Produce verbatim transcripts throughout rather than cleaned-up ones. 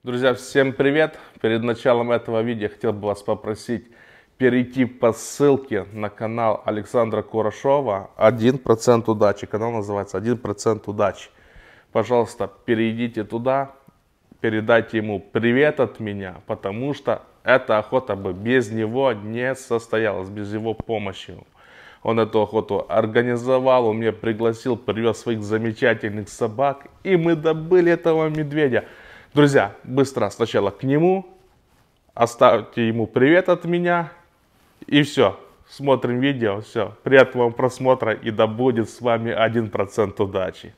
Друзья, всем привет! Перед началом этого видео хотел бы вас попросить перейти по ссылке на канал Александра Курашова один процент удачи. Канал называется один процент удачи. Пожалуйста, перейдите туда, передайте ему привет от меня, потому что эта охота бы без него не состоялась, без его помощи. Он эту охоту организовал, он меня пригласил, привез своих замечательных собак, и мы добыли этого медведя. Друзья, быстро сначала к нему, оставьте ему привет от меня, и все. Смотрим видео, все. Приятного вам просмотра, и да будет с вами один процент удачи.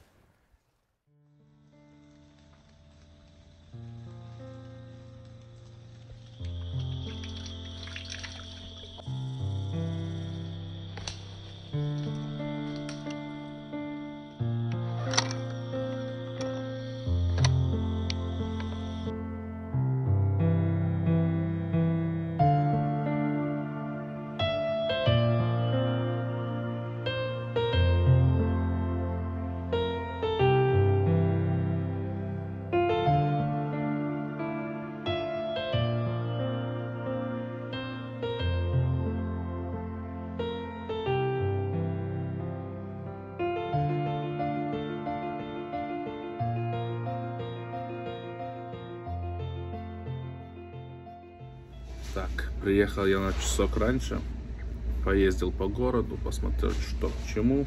Так, приехал я на часок раньше, поездил по городу, посмотрел, что к чему.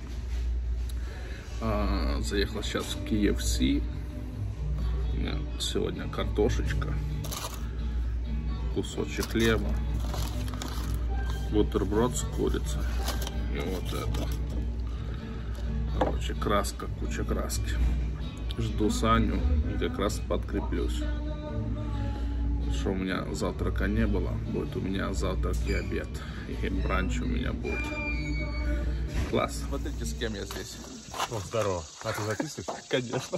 А, заехал сейчас в кей эф си. У меня сегодня картошечка, кусочек хлеба, бутерброд с курицей и вот это. Короче, краска, куча краски. Жду Саню, как раз подкреплюсь. Что у меня завтрака не было, будет у меня завтрак и обед, и бранч у меня будет. Класс. Смотрите, с кем я здесь. О, здорово. А ты записываешь? Конечно.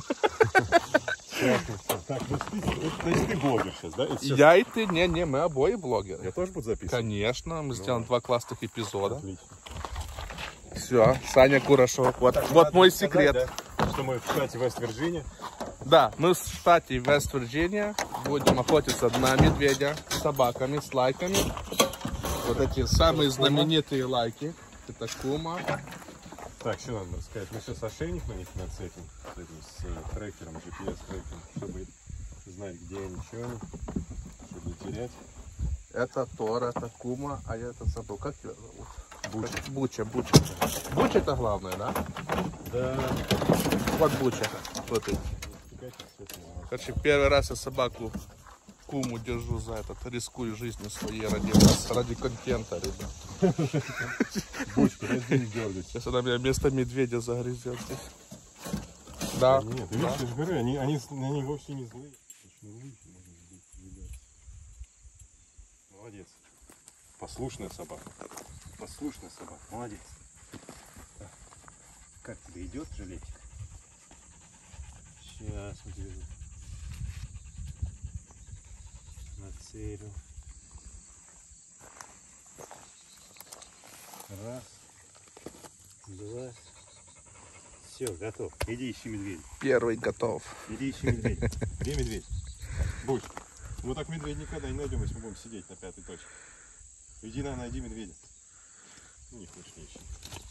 Так, ну то есть ты блогер сейчас, да? И я и ты, не, не, мы обои блогеры. Я тоже буду записывать? Конечно, мы сделаем ну, два классных эпизода. Отлично. Все, Саня Курашов. Вот, так, вот мой сказать, секрет. Да, что мы в штате Вест-Вирджиния. Да, мы в штате Вест-Вирджиния будем охотиться на медведя с собаками, с лайками. Вот эти самые знаменитые лайки. Это Кума. Так, что надо рассказать? Мы сейчас ошейник на них нацепим с, этим, с трекером, джи пи эс-трекером, чтобы знать, где они, что они, чтобы не терять. Это Тор, это Кума, а я это забыл. Как тебя зовут? Буча. Буча, Буча. Буча это главное, да? Да. Вот Буча. Вот это. Короче, первый раз я собаку Куму держу за этот, рискую жизнью своей ради вас, ради контента, ребят. Бучка, подожди, не дергайся. Сейчас она меня вместо медведя загрызет здесь. Да. Нет, ты видишь, я же говорю, они, они, они вовсе не злые. Молодец. Послушная собака. Послушная собака. Молодец. Так. Как тебе идет жилетик? Сейчас мы тебе нацелю. Раз. Два. Все, готов. Иди ищи медведя. Первый готов. Иди ищи медведя. Где медведь? Будь. Мы так медведя никогда не найдем, если мы будем сидеть на пятой точке. Иди на, найди медведя. Не хочешь, не ищи.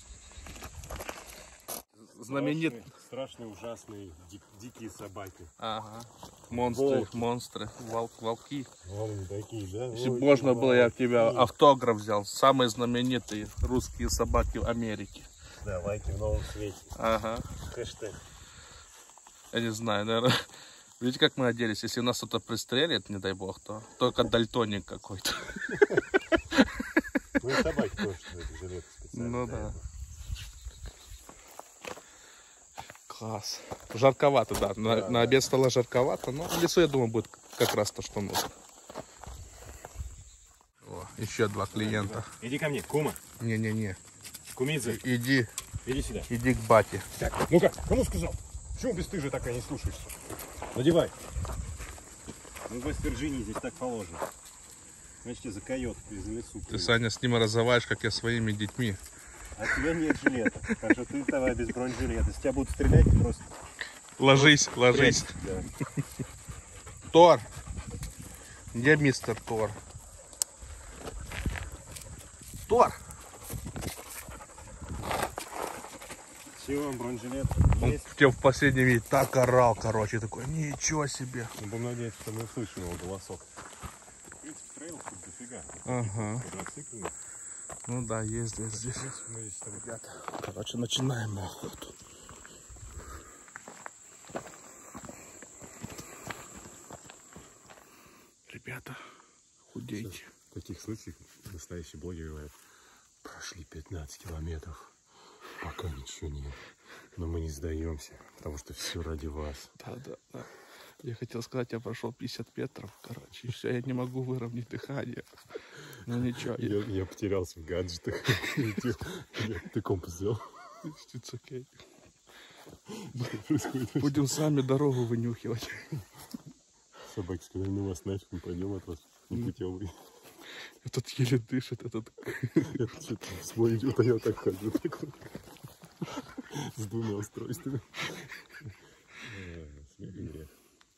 Знаменит... Страшные, страшные, ужасные, дик, дикие собаки. Ага. Монстры, волки. монстры, волк, волки. Вот они такие, да? Если Ой, можно было, я волки. в тебя автограф взял. Самые знаменитые русские собаки в Америке. Да, лайки в новом свете. Ага. Хэштег. Я не знаю, наверное. Видите, как мы оделись? Если нас кто-то пристрелит, не дай бог, то только дальтоник какой-то. Ну и собаки тоже жилеты специально. Ну да. Класс. Жарковато, да. На, да, на обед да. стало жарковато, но в лесу, я думаю, будет как раз то, что нужно. О, еще два клиента. Иди ко мне, Кума. Не-не-не. Кумидзе. Иди. Иди сюда. Иди к бате. Так, ну-ка, кому сказал? Почему бесстыжая такая не слушаешься? Надевай. Ну, в Вест-Вирджинии здесь так положено. Значит, за койот из лесу. Ты, Саня, с ним разговариваешь, как я своими детьми. А у тебя нет жилета. Так что ты давай без бронежилета. Если тебя будут стрелять, просто... Ложись, ложись. Да. Тор. Где мистер Тор? Тор! Все, бронежилет Он есть. в, в последнем виде так орал, короче, такой, ничего себе. Ну, будем надеяться, что мы услышим его голосок. В принципе, трейл тут дофига. Ага. Квадроциклы. Ну да, ездят здесь. Мы здесь с тобой. Короче, начинаем охоту. Ребята, худейте. В таких случаях настоящий блогер говорит, прошли пятнадцать километров, пока ничего нет. Но мы не сдаемся, потому что все ради вас. Да, да, да. Я хотел сказать, я прошел пятьдесят метров, короче, и все, я не могу выровнять дыхание. Ну ничего. Я, я потерялся в гаджетах. Ты компас взял? It's okay. Что происходит? Будем сами дорогу вынюхивать. Собаки сказали, ну вас нафиг, мы пойдем от вас непутевый. Этот еле дышит, этот... Это что-то свой идет, а я так хожу. Так вот. С двумя устройствами. Смех и грех.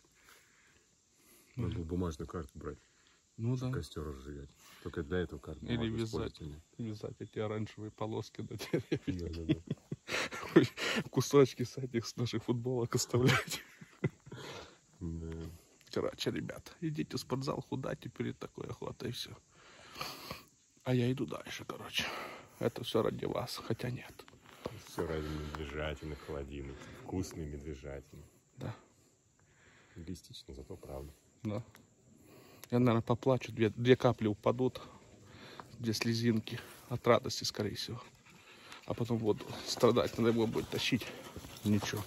Надо бумажную карту брать, Ну да. костер разжигать. Только для этого карту Или бумажную вязать. использовать. Вязать эти оранжевые полоски на деревьях. Да, да, да. Кусочки с этих, с наших футболок оставлять. Да. Короче, ребята, идите в спортзал худать, и перед такой охотой и все. А я иду дальше, короче. Это все ради вас, хотя нет. Все ради медвежатины, холодины. Вкусные медвежатины. Да. Эгоистично, зато правда. Да. Я, наверное, поплачу, две, две капли упадут, две слезинки от радости, скорее всего. А потом буду страдать, надо его будет тащить. Ничего.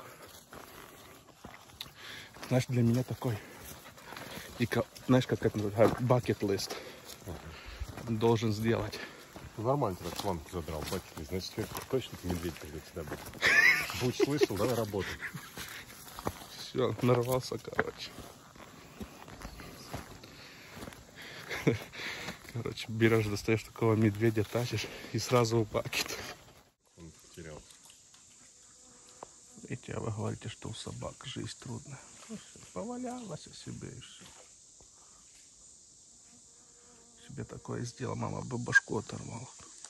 Знаешь, для меня такой, и, знаешь, как это называется, bucket-list. Должен сделать. Нормально ты так планку задрал, бакет. Значит, точно медведь придет сюда будет. Будь слышал, давай работай. Все, нарвался, короче. Короче, берешь, достаешь такого медведя, тащишь и сразу в бакет. Он потерял. Видите, а вы говорите, что у собак жизнь трудная. Ну, все, повалялась о себе и все. Себе такое сделал, мама бы башку оторвала.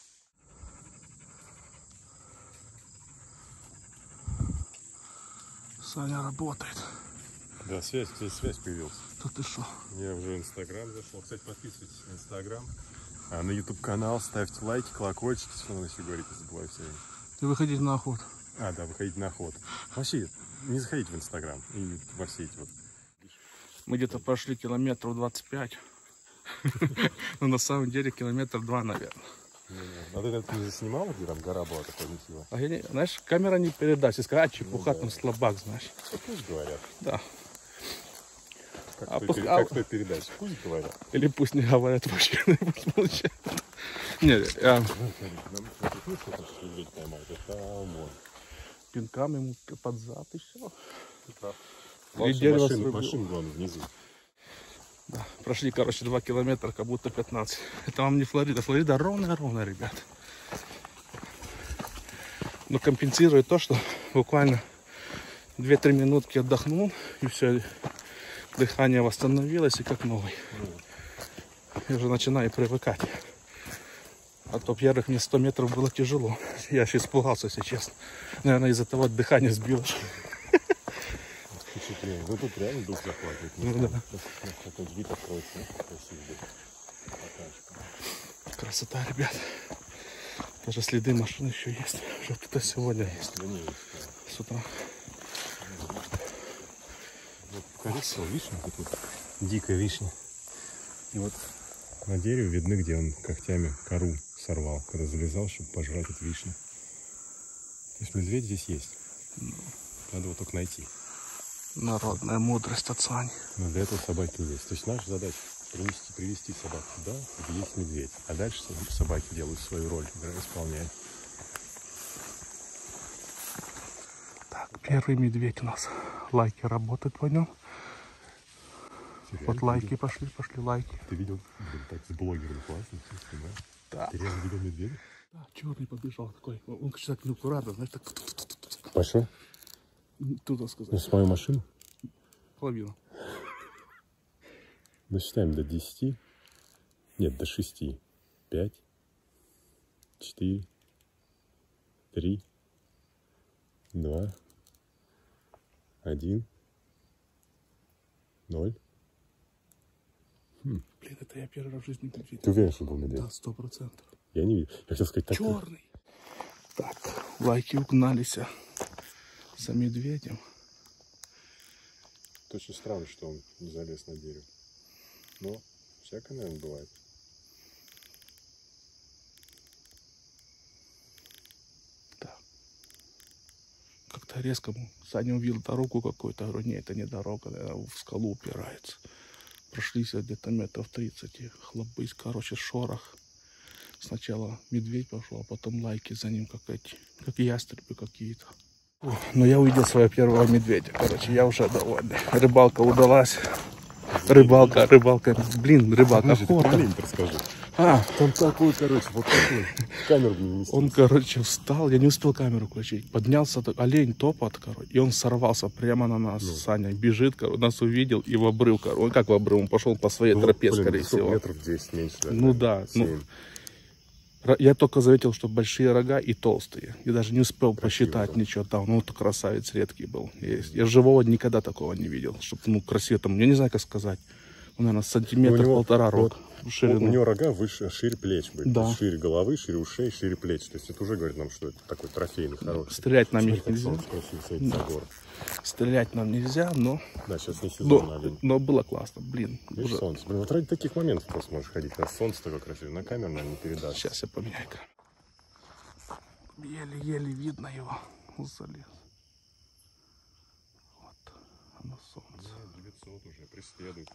Саня работает. Да, связь, здесь связь появилась. Да ты шо? Я уже в Инстаграм зашел. Кстати, подписывайтесь на Инстаграм. А на Ютуб канал ставьте лайки, колокольчики, что надо еще говорить, не забывай все время. Ты выходить на охоту. А, да, выходите на охоту. Вообще, не заходите в Инстаграм и во все эти вот. Мы где-то прошли километров двадцать пять. Ну, на самом деле, километр два, наверное. А ты это не заснимал, где там гора была такая нехилая? А я не, знаешь, камера не передаст. Если сказать, чепуха, Ну да. там слабак, знаешь. Ну, пусть говорят. Да. Как, А в той, после- пере- а- как в той передаче. Пусть говорят. Или пусть не говорят вообще, пусть молчат. Не, я Ну, смотри, нам это не что там медведь поймает, это ОМОН. пинкам ему под зад и все. Ты прав. И Машин, дерево машин, срубил. машин, главное, внизу. Да. Прошли, короче, два километра, как будто пятнадцать. Это вам не Флорида. Флорида ровная-ровная, ребят. Но компенсирует то, что буквально две-три минутки отдохнул, и все, дыхание восстановилось, и как новый. Я уже начинаю привыкать. А то первых мне сто метров было тяжело. Я аж испугался, если честно. Наверное, из-за того дыхание сбилось. Впечатление. Ну тут реально дух захватывает. Ну да. Этот вид откроется. Красивый. Покажешь. Красота, ребят. Даже следы машин еще есть. Что кто-то сегодня есть. Да не есть. С утра. Вот покажи, вишня тут. Дикая вишня. И вот на дереве видны, где он когтями кору сорвал, когда залезал, чтобы пожрать эту вишню. То есть медведь здесь есть. Надо его только найти. Народная мудрость от Сани. Но для этого собаки есть. То есть наша задача принести, привести собак туда, где есть медведь. А дальше собаки делают свою роль, исполняют. Так, первый медведь у нас. Лайки работают по нем. Вот лайки видел? пошли, пошли лайки. Ты видел? Блин, так с блогером классно, все снимаешь. Да. Ты реально видел медведя? Да, черный побежал такой. Он, кстати, так неаккуратно, знаешь, так Пошел? туда Ну, сказать. с мою машину? Половину. Насчитаем до десяти. Нет, до шести. Пять. Четыре. Три. Два. Один. Ноль. Хм. Блин, это я первый раз в жизни видел. Ты уверен, что был медведь? Да, сто процентов. Я не видел. Я хотел сказать так. Черный. Так, лайки угнались за медведем. Очень странно, что он не залез на дерево. Но всякое, наверное, бывает. Да. Как-то резко Саня увидел дорогу какую-то. Говорю, нет, это не дорога, наверное, в скалу упирается. Прошлись где-то метров тридцать. И хлопысь, короче, шорох. Сначала медведь пошел, а потом лайки за ним, как эти, как ястребы какие-то. Но я увидел своего первого медведя. Короче, я уже довольный. Рыбалка удалась. Рыбалка, рыбалка. Блин, рыбалка. Охота. Расскажи. А, Он такой, короче, вот такой. Камеру не нести. он, короче, встал. Я не успел камеру включить. Поднялся олень, топот, короче. И он сорвался прямо на нас. Ну. Саня бежит, короче, нас увидел и в обрыв, короче. Он как в обрыв? Он пошел по своей ну, тропе, блин, скорее всего. Метров десять меньше. Да, ну да. Ну, я только заметил, что большие рога и толстые. Я даже не успел красиво, посчитать да. ничего там. Ну, это красавец редкий был. Я, я живого никогда такого не видел. Чтобы, ну, красиво там, я не знаю, как сказать. Он, наверное, сантиметр полтора рог в ширину. У него рога выше, шире плеч были. Да. Шире головы, шире ушей, шире плеч. То есть это уже говорит нам, что это такой трофейный, хороший. Стрелять нам их нельзя. Да. Стрелять нам нельзя, но... Да, сейчас не сезон, но, олень. но было классно, блин. Уже... солнце. Блин, вот ради таких моментов просто можешь ходить. На солнце такое красивое. На камеру, наверное, не передашь. Сейчас я поменяю камеру. Еле-еле видно его. Залез. Вот оно солнце. девятьсот уже преследует.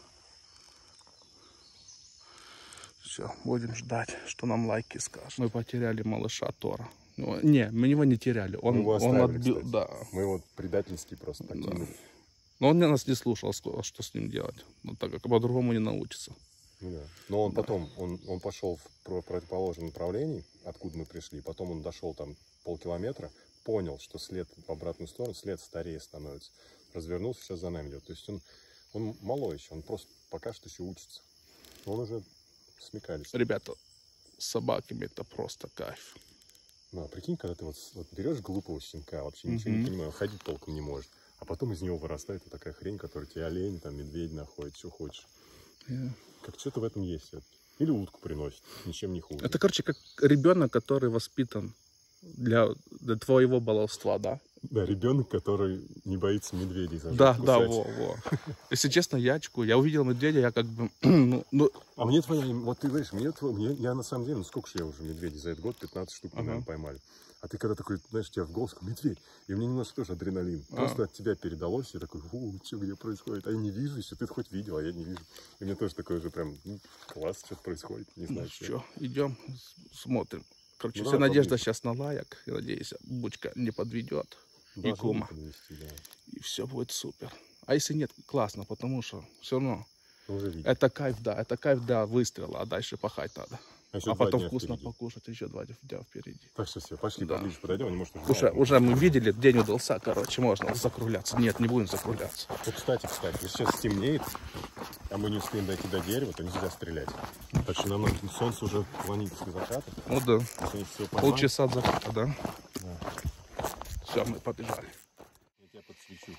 Все, будем ждать, что нам лайки скажут. Мы потеряли малыша Тора. Ну, не, мы его не теряли. Он, мы его оставили, он отбил, кстати. Да. Мы его предательски просто покинули. Да. Но он нас не слушал, что с ним делать. Ну, так как по-другому не научится. Ну, да. Но он да. потом, он, он пошел в противоположном направлении, откуда мы пришли. Потом он дошел там полкилометра, понял, что след в обратную сторону, след старее становится. Развернулся, сейчас за нами идет. То есть он, он малой еще, он просто пока что еще учится. Он уже смекались. Ребята, с собаками это просто кайф. Ну, а прикинь, когда ты вот, вот берешь глупого щенка, вообще ничего mm-hmm. не понимаю, ходить толком не может. А потом из него вырастает вот такая хрень, которая тебе олень, там, медведь находит, что хочешь. Yeah. Как что-то в этом есть. Или утку приносит, ничем не хуже. Это, короче, как ребенок, который воспитан для, для твоего баловства, да? Да, ребенок, который не боится медведей зажать, да, кусать. Да, во, во. Если честно, ячку, я увидел медведя, я как бы... ну, ну... А мне твоя, вот ты знаешь, мне, мне, я на самом деле, ну сколько же я уже медведей за этот год, пятнадцать штук, ага. наверное, поймали. А ты когда такой, знаешь, тебя в голос, медведь, и мне немножко тоже адреналин. А. Просто от тебя передалось, я такой, у, что где происходит? А я не вижу еще, ты хоть видел, а я не вижу. И мне тоже такое же прям, ну, класс, что-то происходит, не знаю. Ну что, идем, смотрим. Короче, ну, вся надежда поближе. Сейчас на лаек. Я надеюсь, Бучка не подведет. И кума. Подвести, да. И все будет супер. А если нет, классно, потому что все равно это кайф, да, это кайф, да, выстрела, а дальше пахать надо. А, а потом вкусно впереди. Покушать, еще два дня впереди. Так что все, пошли да. поближе подойдем, не может уже, уже мы видели, день удался, короче, можно закругляться. Нет, не будем закругляться. Ну, кстати, кстати, если сейчас стемнеет, а мы не успеем дойти до дерева, то нельзя стрелять. Так что нам солнце уже клонится к закату. Ну да. Полчаса от заката, да? Да. Все, мы побежали. Я тебя подсвечу.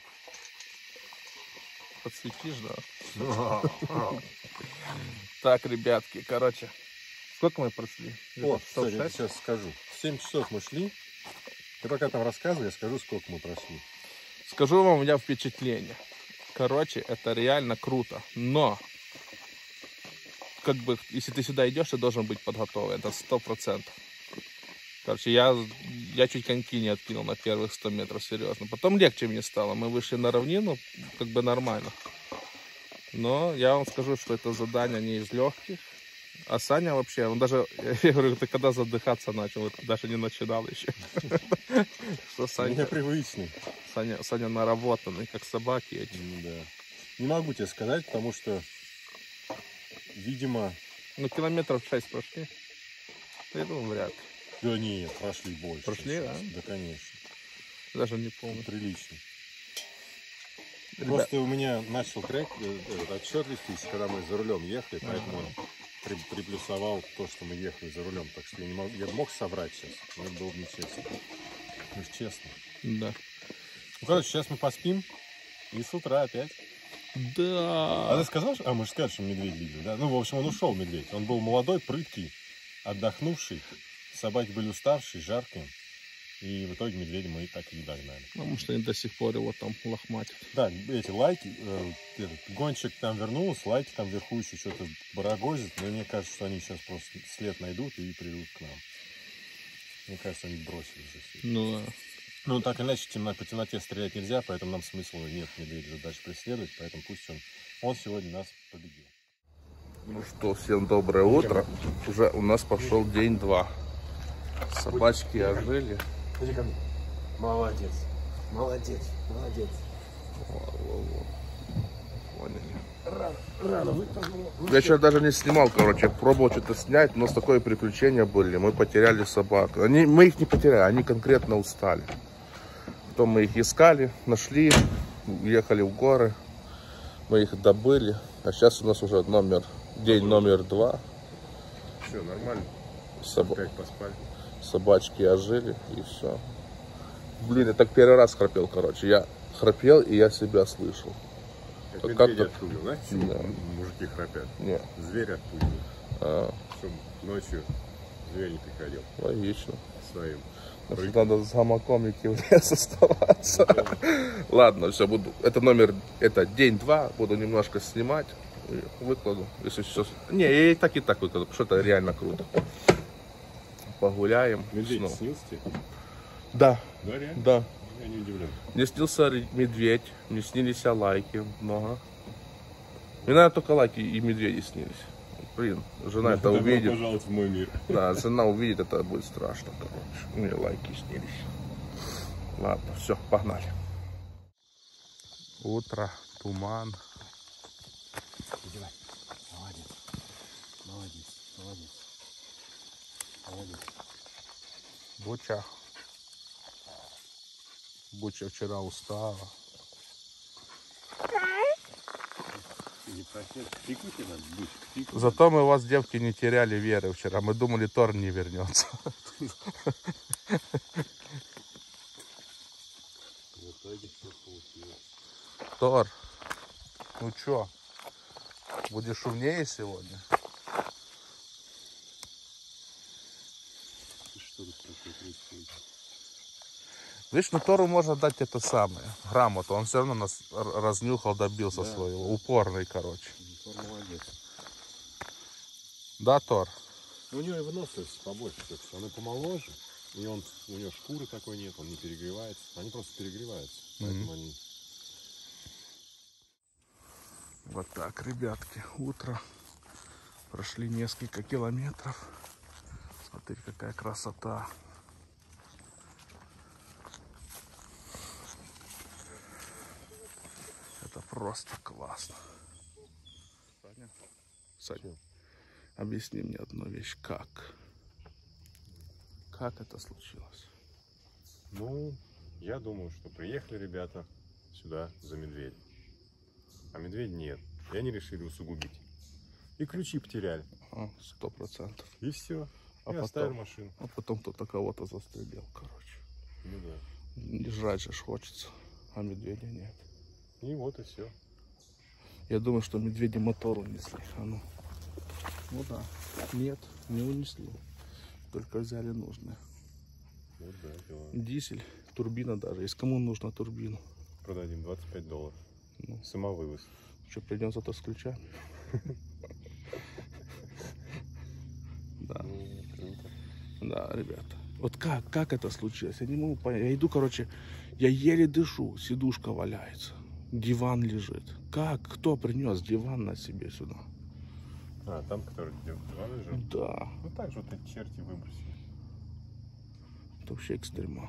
Подсветишь, да? Так, ребятки, короче, сколько мы прошли? О, кстати, я сейчас скажу. семь часов мы шли. Ты пока там рассказывай, я скажу, сколько мы прошли. Скажу вам у меня впечатление. Короче, это реально круто. Но, как бы, если ты сюда идешь, ты должен быть подготовлен. Это сто процентов. Короче, я, я чуть коньки не откинул на первых сто метров, серьезно. Потом легче мне стало. Мы вышли на равнину, как бы нормально. Но я вам скажу, что это задание не из легких. А Саня вообще, он даже, я говорю, ты когда задыхаться начал, ты даже не начинал еще. Что Саня? Я привычный. Саня, Саня наработанный, как собаки эти. Да. Не могу тебе сказать, потому что, видимо... Ну, километров шесть прошли. Я думаю, вряд ли. Да нет, прошли больше. Прошли, да? Да, конечно. Даже не помню. Прилично. Просто у меня начал трек, этот отсчет вестись, когда мы за рулем ехали, поэтому он при, приплюсовал то, что мы ехали за рулем. Так что я, не мог, я мог соврать сейчас, но это было бы нечестно. Ну, честно. Да. Ну, короче, сейчас мы поспим, и с утра опять. Да. А ты сказал, что... А, мы же сказали, что медведь видели, да? Ну, в общем, он ушел, медведь. Он был молодой, прыткий, отдохнувший. Собаки были уставшие, жаркие. И в итоге медведя мы и так и не догнали. Потому что они до сих пор его там лохматят. Да, эти лайки, э, этот, гонщик там вернулся, лайки там вверху еще что-то барагозят. Но мне кажется, что они сейчас просто след найдут и придут к нам. Мне кажется, они бросили здесь. Ну да. Ну, так или иначе, темно, по темноте стрелять нельзя, поэтому нам смысла нет медведя дальше преследовать, поэтому пусть он, он сегодня нас победил. Ну что, всем доброе утро. Уже у нас пошел день два. Собачки ожили. Иди ко мне. Молодец. Молодец. Молодец. Во-во-во. Поняли. Рано, рано выпрыгнула. Я сейчас даже не снимал, короче, пробовал что-то снять, но с такое приключения были. Мы потеряли собак. Они, мы их не потеряли, они конкретно устали. Потом мы их искали, нашли, ехали в горы, мы их добыли. А сейчас у нас уже номер, день номер два. Все, нормально. Соб... Опять поспали. Собачки ожили и все. Блин, я так первый раз храпел, короче. Я храпел и я себя слышал. Как как медведя отпугивал, знаешь, почему Да. мужики храпят? Нет. Зверь отпугивал, А, чтобы ночью зверь не приходил логично. своим. Значит, надо с гамаком идти в лес оставаться. Ладно, все, буду. Это номер, это день два. Буду немножко снимать. И выкладу. Если сейчас. Не, я и так и так выкладу, потому что это реально круто. Погуляем. Медведь снова. снился тебе? Да, Да, реально? да. Я не удивлен. Мне снился медведь, мне снились лайки много. Мне, наверное, только лайки и медведи снились. Блин, жена это Добро увидит. пожаловать в мой мир. Да, жена увидит, это будет страшно, короче. Мне лайки снились. Ладно, все, погнали. Утро, туман. Иди, молодец. Молодец. Молодец. Молодец. Буча. Буча вчера устала. Не просят. Пику тебе надо, будь. Пику. Зато мы вас, девки, не теряли веры вчера. Мы думали, Тор не вернется. В итоге все получилось. Тор, ну чё, будешь умнее сегодня? Что тут такое происходит? Видишь, ну Тору можно дать это самое, грамоту. Он все равно нас разнюхал, добился Да. своего. Упорный, короче. Тор молодец. Да, Тор? У него и выносливость побольше все-таки. Он и помоложе. И он, у него шкуры такой нет, он не перегревается. Они просто перегреваются. Поэтому Mm-hmm. они... Вот так, ребятки, утро. Прошли несколько километров. Смотрите, какая красота. Это просто классно. Саня, Саня, объясни мне одну вещь. Как? Как это случилось? Ну, я думаю, что приехали ребята сюда за медведем. А медведя нет. И они решили усугубить. И ключи потеряли. Сто процентов. И все. А И оставили потом, машину. а потом кто-то кого-то застрелил, короче. Ну да. Не жрать же ж хочется, а медведя нет. И вот и все. Я думаю, что медведи мотор унесли. А ну. Ну да. Нет, не унесли. Только взяли нужное. Вот да, дела. Дизель, турбина даже. Если кому нужна турбина. Продадим двадцать пять долларов. Ну. Самовывоз. Что, придем зато с ключами? Да. Ну, круто. Да, ребята. Вот как, как это случилось? Я не могу понять. Я иду, короче, я еле дышу, сидушка валяется. Диван лежит. Как? Кто принес диван на себе сюда? А, там, который диван лежал? Да. Ну так же вот эти черти выбросили. Это вообще экстремал.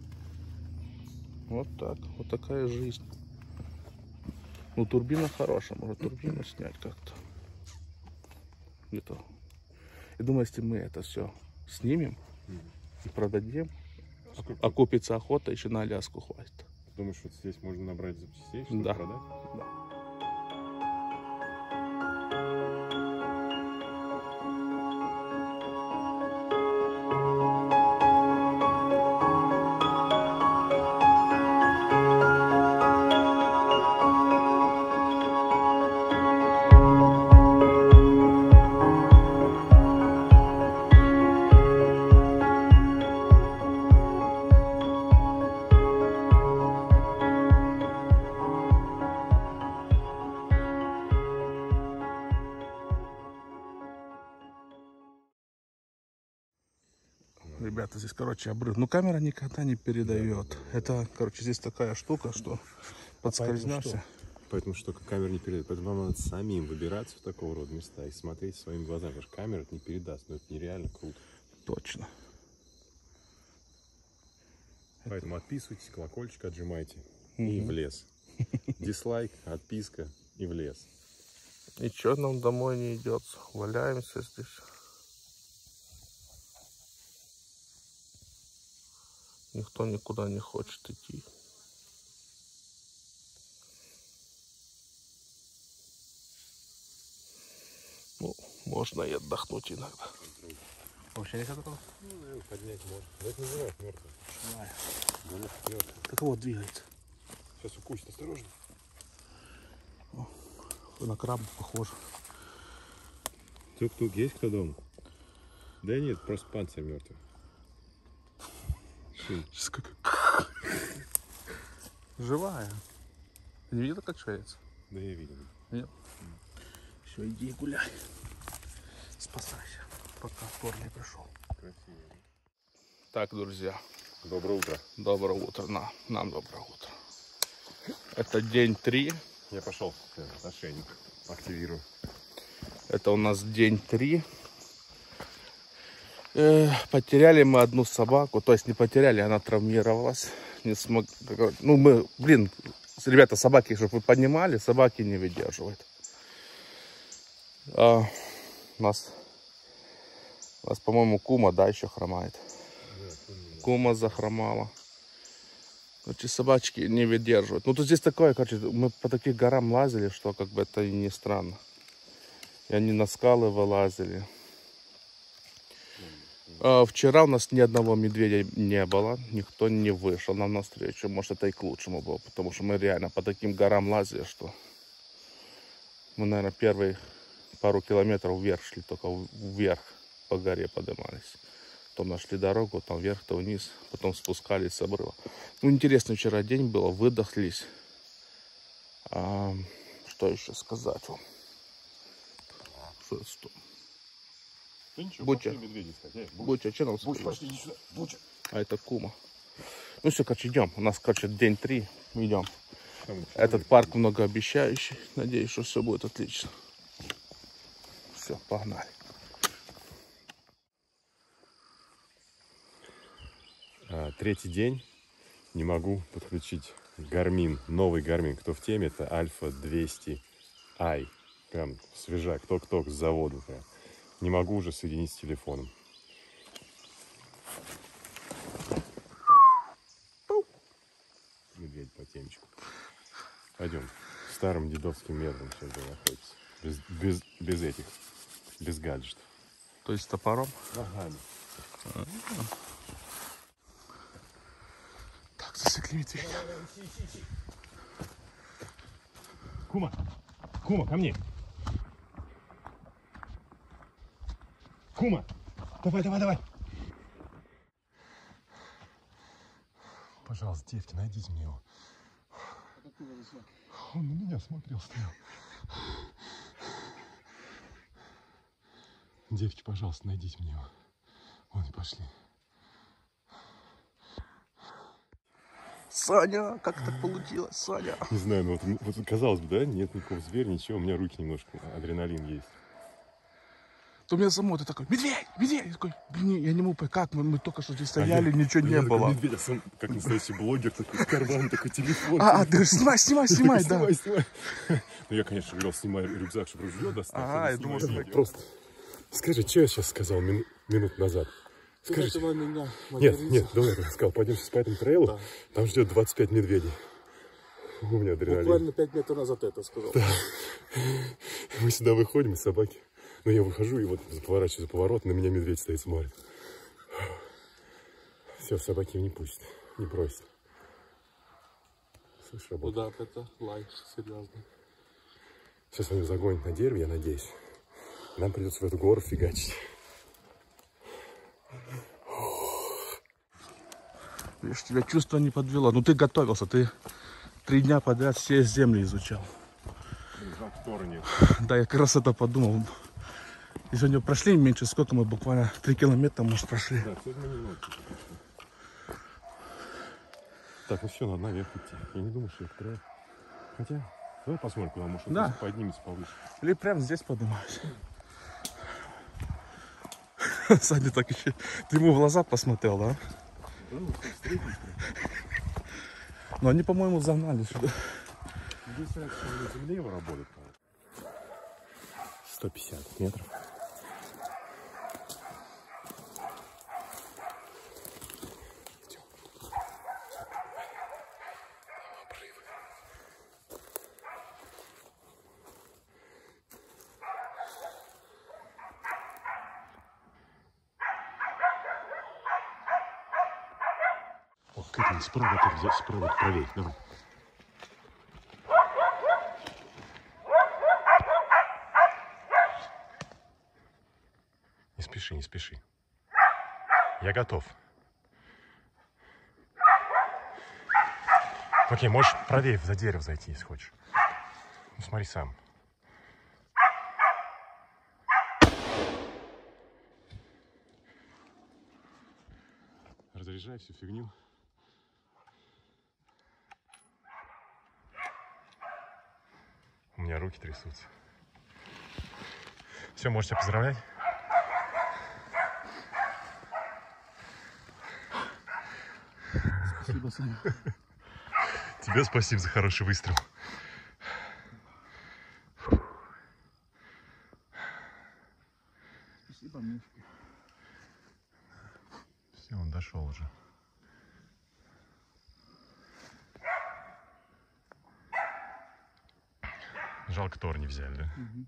Вот так. Вот такая жизнь. Ну, турбина хорошая. Может, турбину снять как-то. Где-то. Я думаю, если мы это все снимем и продадим, Сколько? окупится охота, еще на Аляску хватит. Думаешь, вот здесь можно набрать запчастей, чтобы Да. продать? Да. Ребята, здесь, короче, обрыв. Ну, камера никогда не передает. Да, да, да. Это, короче, здесь такая штука, что подскользнешься. Поэтому что камера не передает. Поэтому вам надо самим выбираться в такого рода места и смотреть своими глазами. Потому что камера это не передаст, но это нереально круто. Точно. Поэтому отписывайтесь, колокольчик отжимайте и в лес. Дизлайк, отписка и в лес. И что нам домой не идет? Валяемся здесь. Никто никуда не хочет идти. Ну, можно и отдохнуть иногда. Вообще не готово? Ну, наверное, поднять можно. Но это называют мертвым. Знаю. Да, как вот двигается. Сейчас укусит, осторожно. О, на краба похоже. Тук-тук, есть кто дома? Да нет, просто панцирь мертвый. Сейчас как... Живая. Не видно, как шеется? Да я видел. Нет? Все, иди гуляй. Спасайся, пока Тор не пришел. Красиво. Так, друзья. Доброе утро. Доброе утро. На, нам доброе утро. Это день три. Я пошел, ошейник активирую. Это у нас день три. Э, потеряли мы одну собаку. То есть не потеряли, она травмировалась. Не смог... Ну, мы, блин, ребята, собаки, чтобы вы понимали, собаки не выдерживают. А, у нас, у нас, по-моему, Кума, да, еще хромает. Кума захромала. Короче, собачки не выдерживают. Ну, тут здесь такое, короче, мы по таким горам лазили, что как бы это и не странно. И они на скалы вылазили. А, вчера у нас ни одного медведя не было. Никто не вышел нам навстречу. Может, это и к лучшему было. Потому что мы реально по таким горам лазили, что мы, наверное, первые пару километров вверх шли. Только вверх по горе поднимались. Потом нашли дорогу, там вверх, то вниз. Потом спускались с обрыва. Ну, интересный вчера день был. Выдохлись. А, что еще сказать вам? Что это? Что? Ну ничего, Бутя. пошли медведей искать. Эй, Бутя, что нам Бутя, сказал? пошли, иди сюда. Бутя. А это Кума. Ну все, короче, идем. У нас, короче, день три. Идем. Этот парк многообещающий. Надеюсь, что все будет отлично. Все, погнали. А, третий день. Не могу подключить Garmin. Новый Garmin. Кто в теме, это Альфа двести ай. Прям свежак. Ток-ток с завода. Прям. Не могу уже соединить с телефоном. Медведь по темечку. Пойдем. Старым дедовским методом сейчас будем охотиться. Без, без, без этих. Без гаджетов. То есть топором? Ногами. А-а-а. Так, засекли медведя. Кума! Кума, ко мне! Кума! Давай, давай, давай! Пожалуйста, девки, найдите мне его. Он на меня смотрел, стоял. Девки, пожалуйста, найдите мне его. Вон и пошли. Саня, как так получилось, Саня? Не знаю, ну вот, вот казалось бы, да, нет никакого зверя, ничего, у меня руки немножко, адреналин есть. То меня самого ты такой, медведь, медведь, я такой, блин, я не могу понять, как мы, мы только что здесь стояли, а ничего я, не было. Медведь, а сам, как настоящий блогер, такой в карман, такой телефон. А, а, ты снимай, снимай, снимай, да. Снимай, снимай. Ну я, конечно, говорил, снимай рюкзак, чтобы ружье достать. А, я думал, что просто. Скажи, что я сейчас сказал мину... минут назад? Скажите. На меня Нет, нет, давай, я сказал, пойдем сейчас по этому трейлу, да. Там ждет двадцать пять медведей. У меня адреналин. Буквально пять метров назад это сказал. Да. Мы сюда выходим, и собаки. Ну, я выхожу, и вот поворачиваю за поворот, на меня медведь стоит, смотрит. Все, собаки не пустят, не бросят. Слышь, работает. Да, это лайк, серьезно. Сейчас они загонят на дерево, я надеюсь. Нам придется в эту гору фигачить. Видишь, тебя чувство не подвело. Ну ты готовился, ты три дня подряд все земли изучал. Да, я как раз это подумал. И сегодня прошли меньше, сколько мы буквально три километра, может, прошли. Да, сегодня немного. Так, ну все, надо наверх идти. Я не думаю, что это трейл. Хотя, давай посмотрим, куда может да. поднимется повыше. Или прямо здесь поднимаюсь. Саня так еще, ты ему в глаза посмотрел, да? Но они, по-моему, загнали сюда. Здесь раньше на земле его работает. сто пятьдесят метров. О, Кэтлин, справа ты взять, справа проверь, давай. Не спеши, не спеши. Я готов. Окей, можешь правее за дерево зайти, если хочешь. Ну, смотри сам. Разряжай всю фигню. У меня руки трясутся. Все, можете поздравлять. Спасибо, Саня. Тебе спасибо за хороший выстрел. Спасибо, Мишка. Все, он дошел уже. Жалко, Тор не взяли, да? Угу.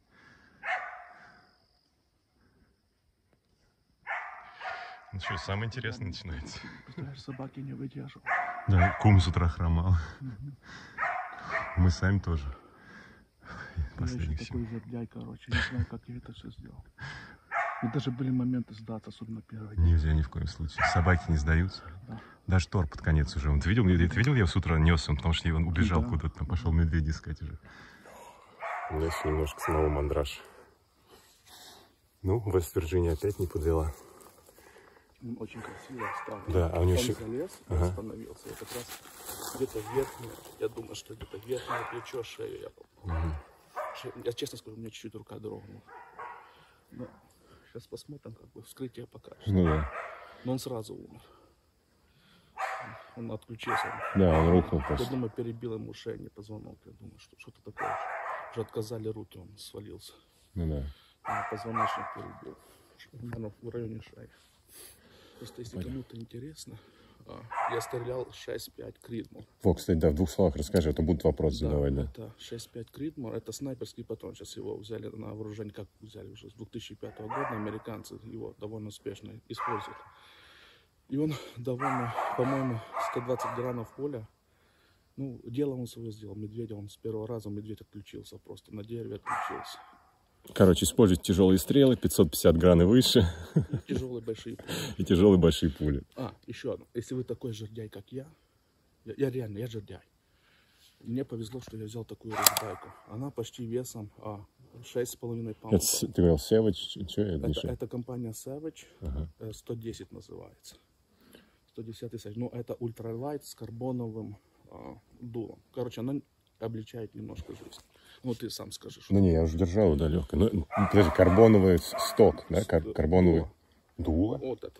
Ну что, самое интересное начинается. Представляешь, собаки не выдерживают. Да, кум с утра хромал. Угу. Мы сами тоже. Я еще такой жердяй, короче, не знаю, как я это все сделал. И даже были моменты сдаться, особенно первый день. Нельзя ни в коем случае. Собаки не сдаются. Да. Даже Тор под конец уже. Он, ты видел, ты видел, я с утра нес, он, потому что он убежал да. куда-то, там пошел медведя искать уже. У меня еще немножко самого мандраж. Ну, Вест-Вирджиния опять не подвела. Очень красиво стало. Да, а у него еще... залез, ага. Остановился. Я как раз где-то верхнее, я думаю, что где-то верхнее плечо, шею я попал. Угу. Шею, я честно скажу, у меня чуть-чуть рука дрогнула. Да. Сейчас посмотрим, как бы вскрытие покажет. Ну да. Но он сразу умер. Он отключился. Да, он рухнул просто. Я думаю, перебил ему шею, не позвонок. Я думаю, что что-то такое. Уже отказали руки, он свалился. Ну да. А позвоночник перебил. Наверное, в районе шеи. Просто если кому-то интересно, я стрелял шесть пять Кридмор. О, кстати, да, в двух словах расскажи, а то будут вопросы да, задавать, да? Это шесть пять Кридмор, это снайперский патрон. Сейчас его взяли на вооружение, как взяли уже с две тысячи пятого года, американцы его довольно успешно используют. И он довольно, по-моему, сто двадцать гранов поля. Ну, дело он свое сделал. Медведя, он с первого раза, медведь отключился просто, на дереве отключился. Короче, используйте тяжелые стрелы, пятьсот пятьдесят гран и выше. И тяжелые большие пули. И тяжелые большие пули. А, еще одно. Если вы такой жердяй, как я, я, я реально, я жердяй. Мне повезло, что я взял такую раздайку. Она почти весом а, шесть с половиной паундов. Это, ты говорил Savage? Что это? Это, это компания Savage, ага. сто десять называется. сто десять тысяч. Ну, это ультралайт с карбоновым а, дулом. Короче, она облегчает немножко жизнь. Ну, ты сам скажешь. Ну, не, я уже держал, да, легко. Ну, подожди, карбоновый сток, да? Кар карбоновый дуло. Вот это.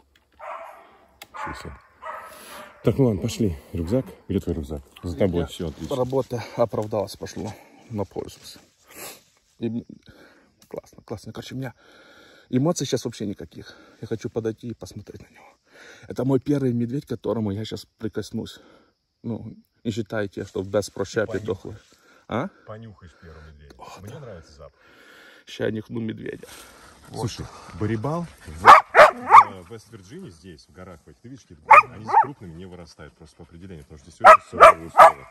Так, ну ладно, пошли. Рюкзак. Где твой рюкзак? За тобой, я все отлично. Работа оправдалась, пошло на пользу. И... Классно, классно. Короче, у меня Эмоций сейчас вообще никаких. Я хочу подойти и посмотреть на него. Это мой первый медведь, к которому я сейчас прикоснусь. Ну, не считайте, что без прощапи дохлый. А? Понюхаешь первого медведя. О, мне да. нравится запах. Сейчас я нюхну медведя. Слушай, вот. Барибал в, в Вест-Вирджинии, здесь, в горах, хоть ты видишь, они с крупными не вырастают просто по определению, потому что здесь очень суровые условия.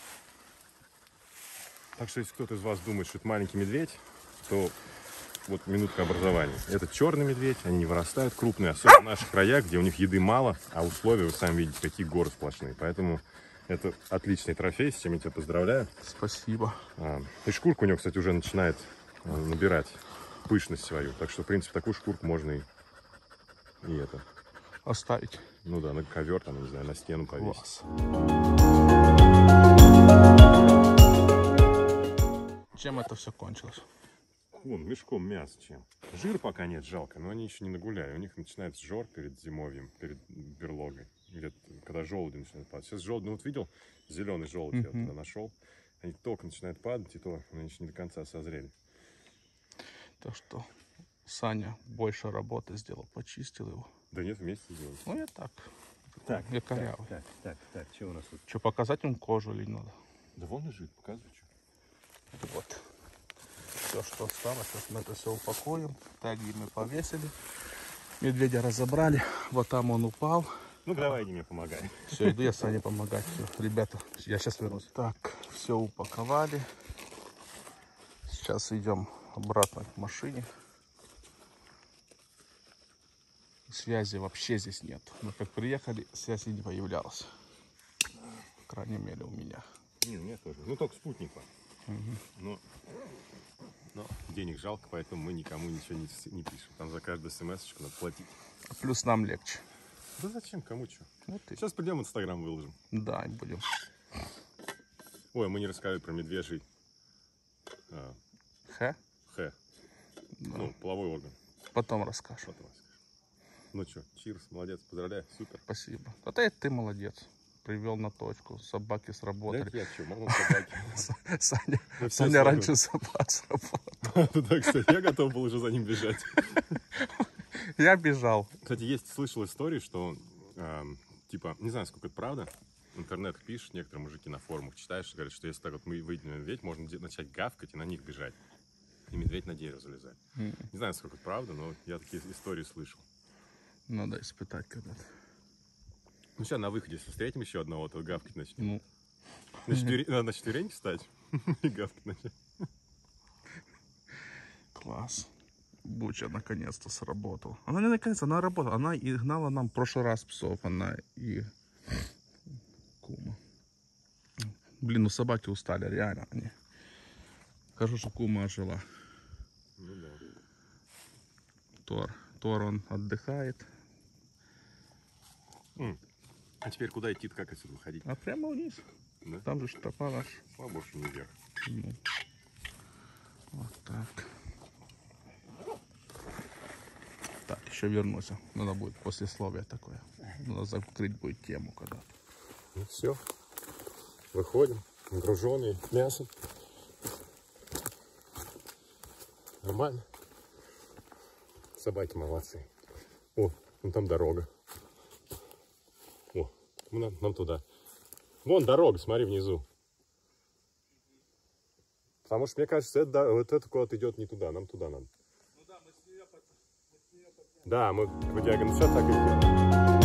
Так что, если кто-то из вас думает, что это маленький медведь, то вот минутка образования. Это черный медведь, они не вырастают крупные, особенно в наших краях, где у них еды мало, а условия, вы сами видите, какие горы сплошные. Поэтому это отличный трофей, с чем я тебя поздравляю. Спасибо. А, и шкурка у него, кстати, уже начинает а, набирать пышность свою. Так что, в принципе, такую шкурку можно и, и это... Оставить. Ну да, на ковер, там, не знаю, на стену повесить. Класс. Чем это все кончилось? Вон, мешком мяса чем. Жир пока нет, жалко, но они еще не нагуляли. У них начинается жор перед зимовьем, перед берлогой. Где-то, когда желуди начинают падать. Сейчас желуди, ну вот видел, зеленый желудь uh-huh. я туда нашел. Они только начинают падать, и то они еще не до конца созрели. Так что Саня больше работы сделал, почистил его. Да нет, вместе сделали. Ну я так. Так, я корявый. Так, так, так, что у нас тут? Что, показать им кожу или надо? Да вон лежит, показывай, что. Вот. Все, что осталось, сейчас мы это все упакуем. Таги мы повесили. Медведя разобрали. Вот там он упал. Ну давай, иди мне помогай. Все, иду я Сане помогать. Все, ребята, я сейчас вернусь. Так, все упаковали. Сейчас идем обратно к машине. Связи вообще здесь нет. Мы как приехали, связи не появлялась. По крайней мере, у меня. Не, у меня тоже. Ну только спутник. Угу. Но, но денег жалко, поэтому мы никому ничего не, не пишем. Там за каждую смс-очку надо платить. Плюс нам легче. Да зачем, кому что? Вот и... Сейчас придем в Инстаграм выложим. Да, и будем. Ой, мы не рассказали про медвежий. А, Х? Х. Да. Ну, половой орган. Потом расскажу. Потом расскажу. Ну что, чирс, молодец, поздравляю, супер. Спасибо. А ты, ты молодец. Привел на точку, собаки сработали. Да я что, могу собаки. Саня, Саня раньше собак сработал. Да, кстати, я готов был уже за ним бежать. Я бежал. Кстати, есть, слышал историю, что, типа, не знаю, сколько это правда, интернет пишет, некоторые мужики на форумах читаешь, говорят, что если так вот мы выйдем на медведь, можно начать гавкать и на них бежать. И медведь на дерево залезать. Не знаю, сколько это правда, но я такие истории слышал. Надо испытать когда-то. Ну сейчас на выходе, если встретим еще одного, то гавкать начнем. Ну. На, четвер... Надо на четвереньки встать и гавкать начать. Класс. Буча наконец-то сработала. Она не наконец-то, она работала. Она и гнала нам в прошлый раз псов. Она и Кума. Блин, ну собаки устали, реально они. Скажу, что Кума ожила. Ну да. Тор. Тор, он отдыхает. М. А теперь куда идти, как отсюда выходить? А прямо вниз. Да? Там же штрафа наш. Слава богу, что не вверх. Ну. Вот так. Так, еще вернусь. Надо будет послесловие такое. Надо закрыть будет тему когда-то. Ну все. Выходим. Груженные мясом. Нормально. Собаки молодцы. О, вон там дорога. О, нам, нам туда. Вон дорога, смотри внизу. Потому что, мне кажется, это, вот это куда-то идет не туда, нам туда надо. Ну да, мы с нее, мы с нее Да, мы по диагонали. Все так и делаем.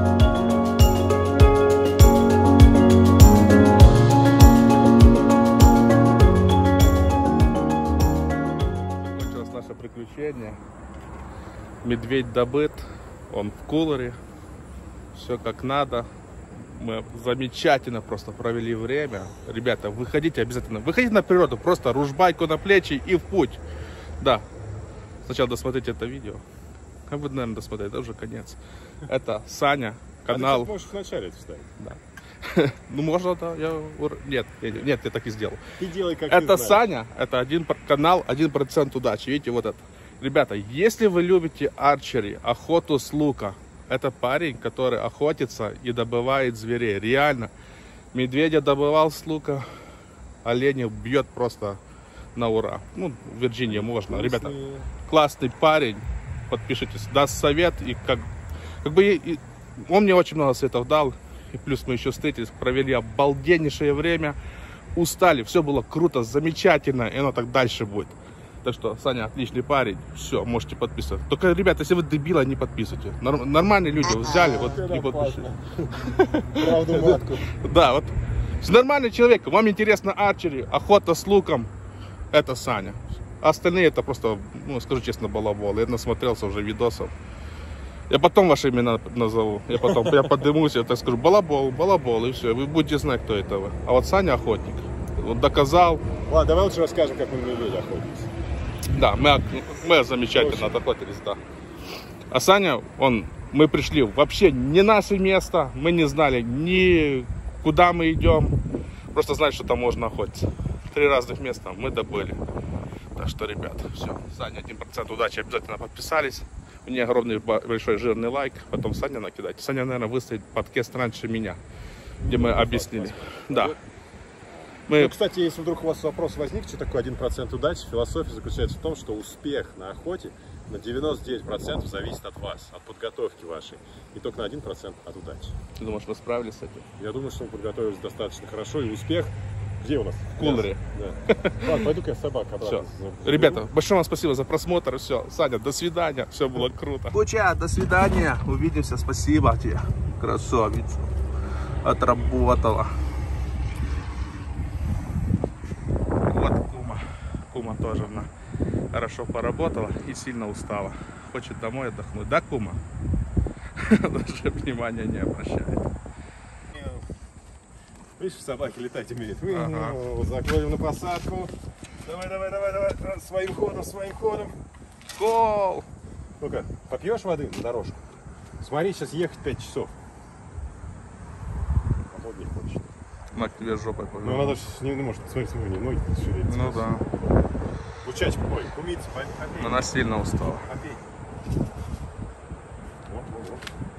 Закончилось наше приключение. Медведь добыт, он в кулере. Все как надо. Мы замечательно просто провели время. Ребята, выходите обязательно. Выходите на природу, просто ружбайку на плечи и в путь. Да. Сначала досмотрите это видео. А вы, наверное, досмотрите, это уже конец. Это Саня, канал. А ты можешь вначале это вставить. Да. Ну, можно, да. Я... Нет, нет, я так и сделал. Ты делай, как это ты Саня, это один канал, один процент удачи. Видите, вот это. Ребята, если вы любите арчери, охоту с лука, это парень, который охотится и добывает зверей. Реально. Медведя добывал с лука, оленя бьет просто на ура. Ну, в Вирджинии можно. Ребята, классный парень. подпишитесь, даст совет. И как, как бы и, он мне очень много советов дал. И плюс мы еще встретились, провели обалденнейшее время. Устали, все было круто, замечательно. И оно так дальше будет. Так что, Саня отличный парень. Все, можете подписываться. Только, ребята, если вы дебила, не подписывайте. Норм, нормальные люди взяли, вот не подпишите. Правду матку. Да, вот. Нормальный человек, вам интересно арчери, охота с луком. Это Саня. Остальные это просто, ну, скажу честно, балабол. Я насмотрелся уже видосов. Я потом ваши имена назову. Я потом я поднимусь, я так скажу, балабол, балабол, и все. Вы будете знать, кто это вы. А вот Саня охотник. Он доказал. Ладно, давай лучше расскажем, как мы на медведя охотились. Да, мы, мы замечательно охотились, да. А Саня, он, мы пришли вообще не наше место. Мы не знали ни куда мы идем. Просто знали, что там можно охотиться. Три разных места мы добыли. Так что, ребята, все. Саня, один процент удачи, обязательно подписались. У меня огромный большой жирный лайк. Потом Саня накидайте. Саня, наверное, выставит подкаст раньше меня, где мы объяснили. Да. Мы... Ну, кстати, если вдруг у вас вопрос возник, что такое один процент удачи, философия заключается в том, что успех на охоте на девяносто девять процентов зависит от вас, от подготовки вашей. И только на один процент от удачи. Ты думаешь, вы справились с этим? Я думаю, что мы подготовились достаточно хорошо. И успех... Где у нас? В кулере. Да. Ладно, пойду-ка я собак обратно. Все. Ребята, большое вам спасибо за просмотр. Все. Саня, до свидания. Все было круто. Куча, до свидания. Увидимся. Спасибо тебе. Красавица. Отработала. Вот Кума. Кума тоже она хорошо поработала и сильно устала. Хочет домой отдохнуть. Да, Кума? Даже внимания не обращает. Видишь, собаки летать умеют. Ага. Заходим на посадку. Давай, давай, давай, давай. Своим ходом, своим ходом. Гол! Ну-ка, попьешь воды на дорожку? Смотри, сейчас ехать пять часов. А то не хочешь. На к тебе жопой Ну, повел. надо же, не, ну, может, смотри, смотри, ноги шевелятся. Ну да. Лучачка, ой, кумица, попей. Она сильно устала. Попей. Вот, вот, вот.